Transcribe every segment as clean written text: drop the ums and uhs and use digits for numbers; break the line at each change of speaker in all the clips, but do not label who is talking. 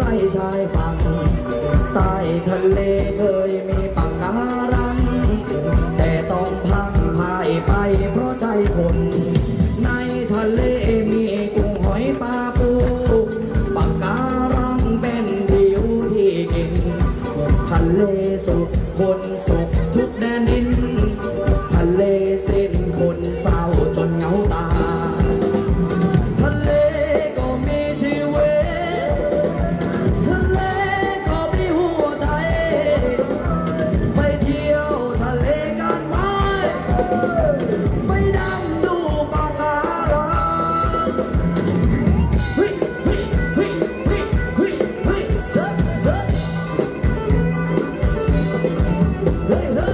ชายฝั่งใต้ทะเลเคยมีปะการังแต่ต้องพังพ่ายไปเพราะใจคนในทะเลมีกุ้งหอยปลาปูปะการังเป็นผิวที่กินทะเลสุขคนสุขทุกแดนดินทะเลสิ้นคนเศร้าจนเหงาตาทะเลก็มีชีวิตทะเลก็มีหัวใจไปเที่ยวทะเลกันไหมไปดำดูปะการังเฮ้ยเฮ้ยเฮ้ยเฮ้ยเฮ้ยเฮ้ยเชิญเชิญเฮ้ยเฮ้ย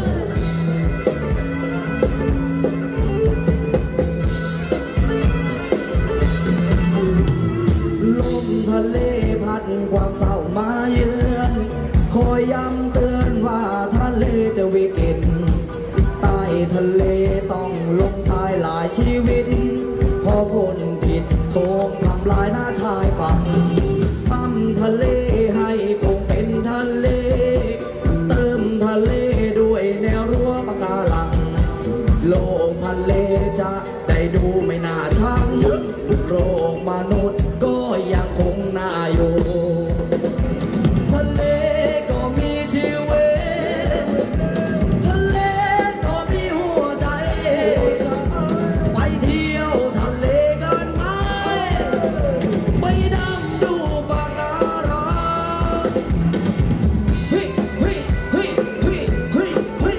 ทะเลพัดความเศร้ามาเยือนคอยย้ำเตือนว่าทะเลจะวิกฤตใต้ทะเลต้องลงตายหลายชีวิตพอพ้นผิดโทงทำลายหน้าชายฝั่งทำทะเลให้คงเป็นทะเลเติมทะเลด้วยแนวรั้วปะการังโลกทะเลจะได้ดูไม่น่าชังโลกมนุษย์ก็ยังคงน่าอยู่ทะเลก็มีชีวิตทะเลก็มีหัวใจไปเที่ยวทะเลกันไหมไปดำดูปะการังเฮ้ยเฮ้ยเฮ้ยเฮ้ยเฮ้ยเฮ้ย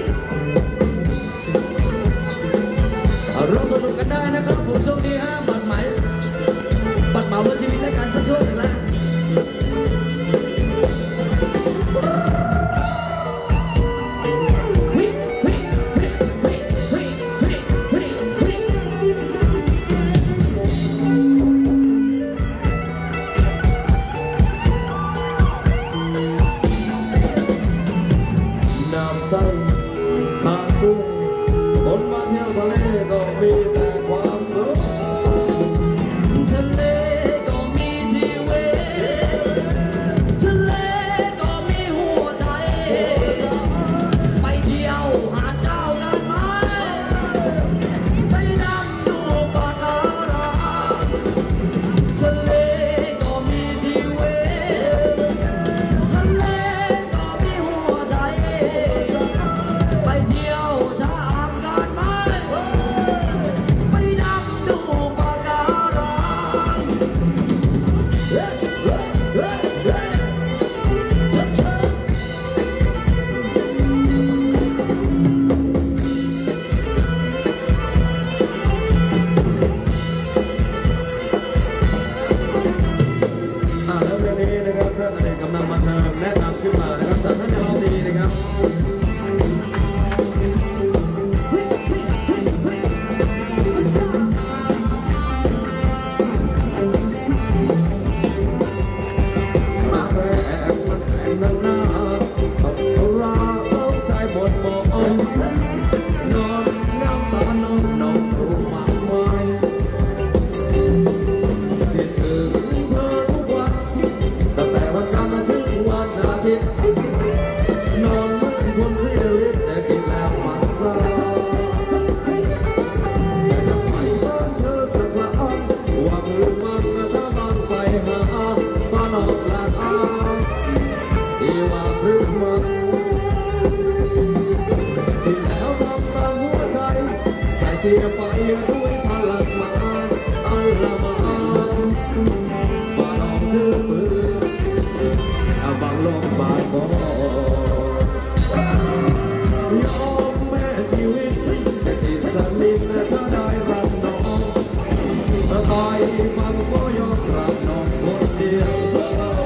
เราสนุกกันได้นะครับผมช่วงนี้บัตรหมายบัตรเหมาเพื่อชีวิตและการช่วยเหลือนะน้ำใสหาดสูงคนมาเที่ยวทะเลก็มีแต่ความสุขทะเลก็มีชีวิตทะเลก็มีหัวใจไปเที่ยวหาดเจ้ากันไหมไปดำดูปะการังทะเลก็มีชีวิตทะเลก็มีหัวใจไปเที่ยวชามกันไหมไปดำดูปะการังเฮ้ยเฮ้ยเฮ้ยเฮ้ยเชิญเชิญแล้วเรื่องนี้นะครับท่านอเนกกำลังบันเทิงแนะนำขึ้นมานะครับจากท่านเราดีนะครับมาแรงมันแรงนั่งหน้าต้องราเศร้าใจหมดหมอนนอนน้ำตาน้องน้องรู้มากมายคิดถึงเธอทุกวันตั้งแต่วันจันทร์ถึงวันอาทิตย์นอนเหมือนคนเสียฤทธิ์แต่กินแล้วมันเศร้าแต่จะไปบ้านเธอสักละอ้อนหวังหรือมันถ้าบ้านไปหาบ้านออกลาดอาที่ว่าพึ่งมันที่แล้วทำตามหัวใจใส่เสียไปด้วยพลังมาอัลละมามาลองคือมือบางลงบางบ่ยอมแม่ชีวิตแต่จิตสลิดถ้าได้รักน้องถ้าตายมันก็ยอมรับน้องคนเดียวสักเรา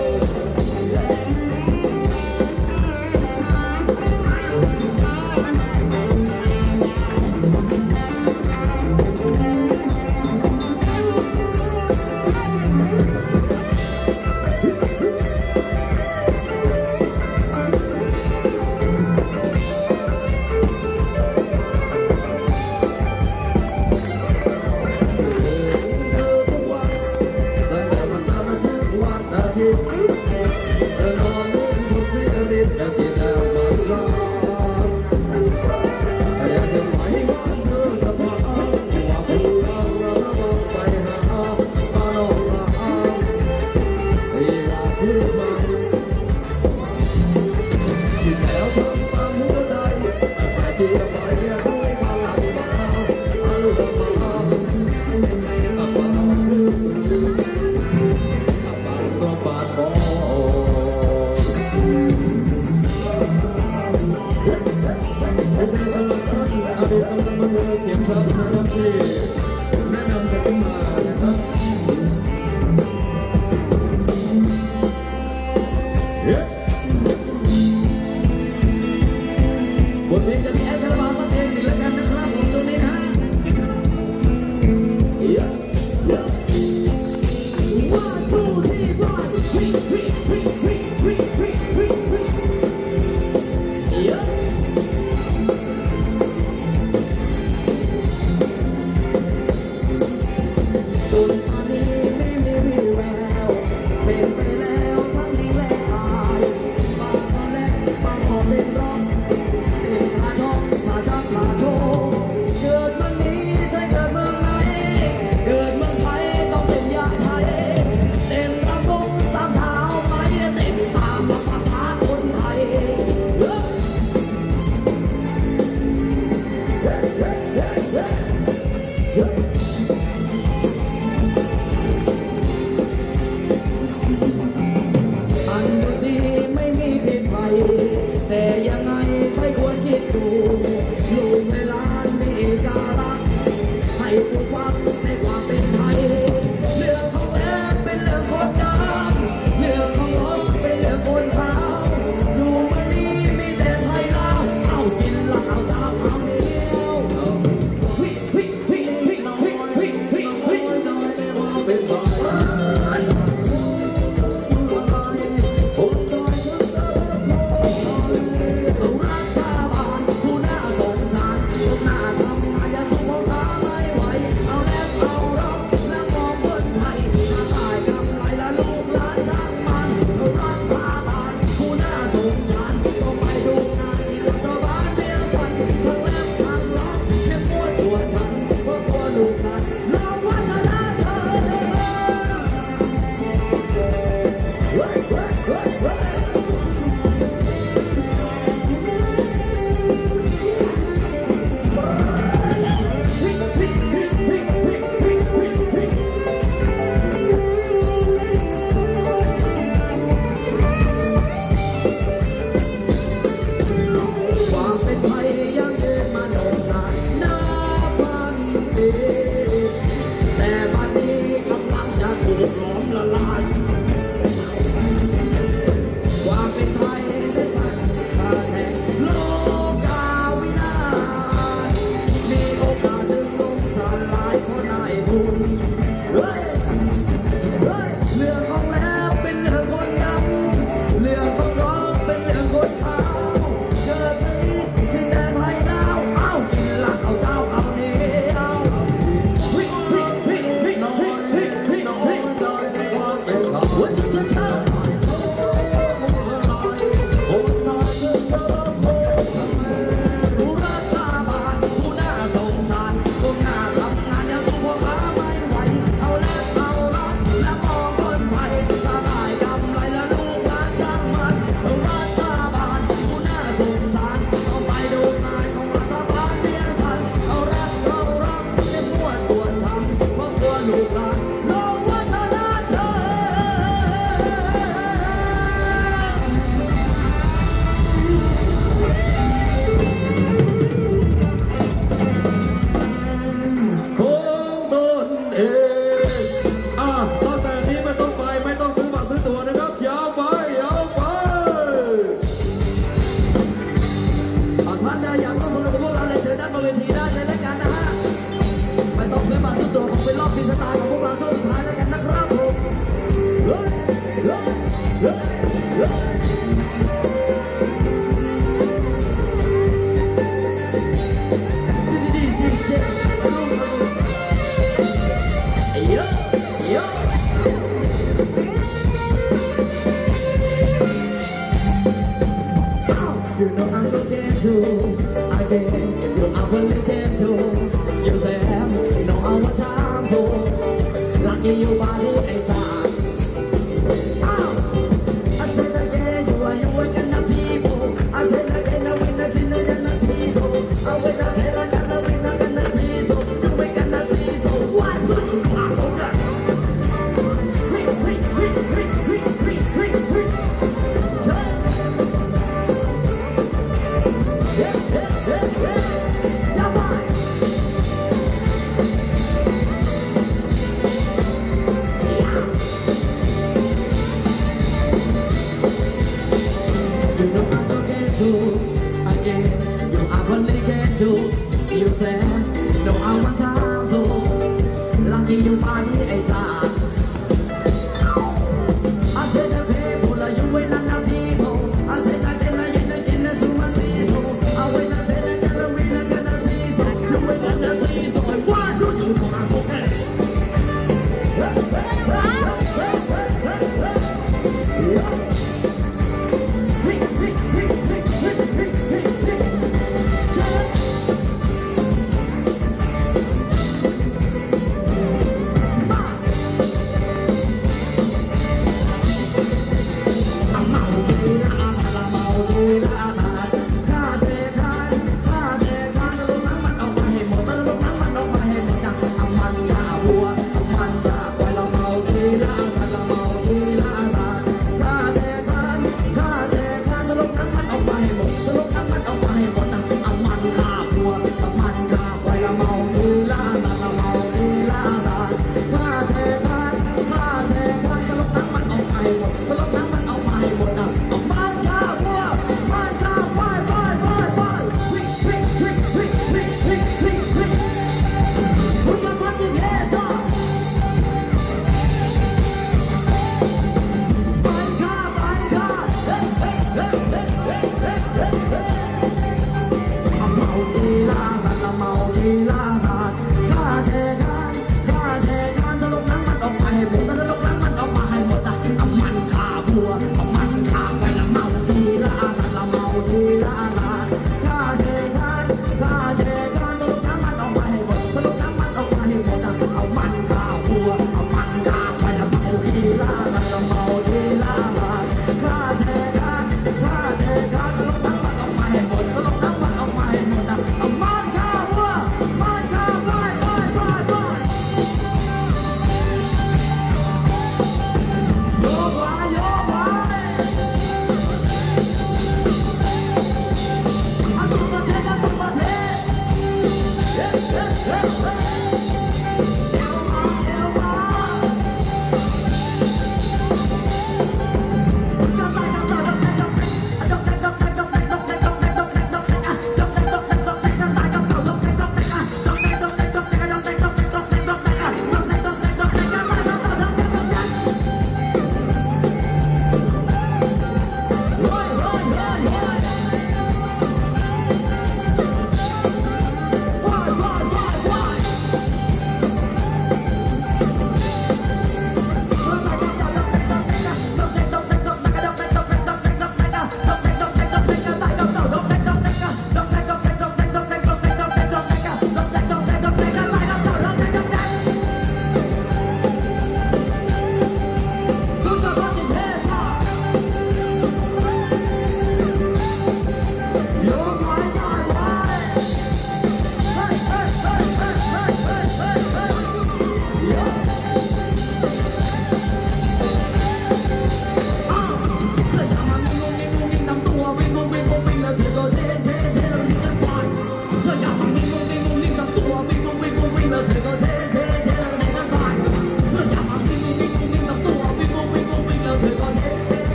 สลบน้ำมันเอาไปหมด